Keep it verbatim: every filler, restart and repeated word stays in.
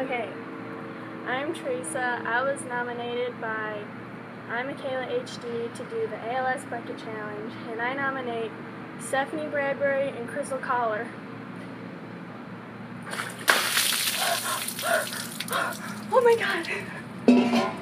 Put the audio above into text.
Okay, I'm Teresa. I was nominated by I'm Michaela H D to do the A L S Bucket Challenge, and I nominate Stephanie Bradbury and Crystal Collar. Oh my god!